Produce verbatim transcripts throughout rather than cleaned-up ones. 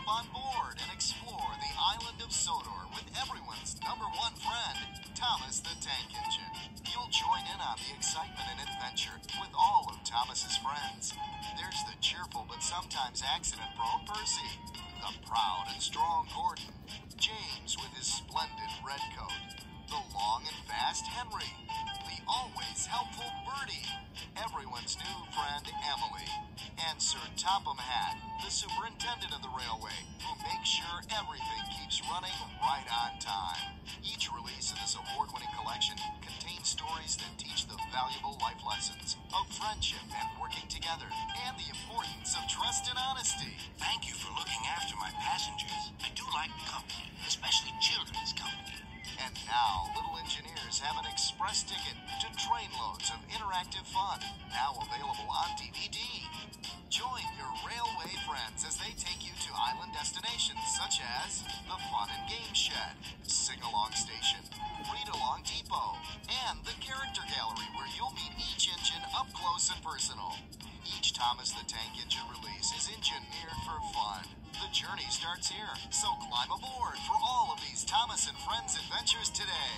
jump on board and explore the island of Sodor with everyone's number one friend, Thomas the Tank Engine. You'll join in on the excitement and adventure with all of Thomas's friends. There's the cheerful but sometimes accident-prone Percy, the proud and strong Gordon, James with his splendid red coat, the long and fast Henry, the always helpful Bertie, everyone's new friend Emily, and Sir Topham Hatt, the superintendent of the railway, who makes sure everything keeps running right on time. Each release in this award-winning collection contains stories that teach the valuable life lessons of friendship and working together, and the importance of trust and honesty. Thank you for looking after my passengers. I do like company, especially children's company. And now, Little Engineers have an express ticket to trainloads of interactive fun, now available on D V D. Join your railway friends as they take you to island destinations such as the Fun and Game Shed, Sing-Along Station, Read-Along Depot, and the Character Gallery, where you'll meet each engine up close and personal. Each Thomas the Tank Engine release is engineered for fun. The journey starts here, so climb aboard for all of these Thomas and Friends adventures today.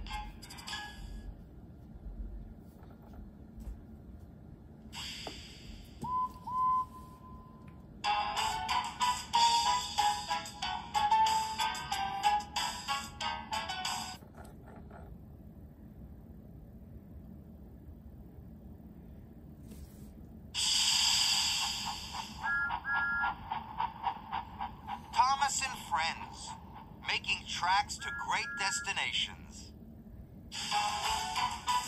Thomas and Friends, making tracks to great destinations.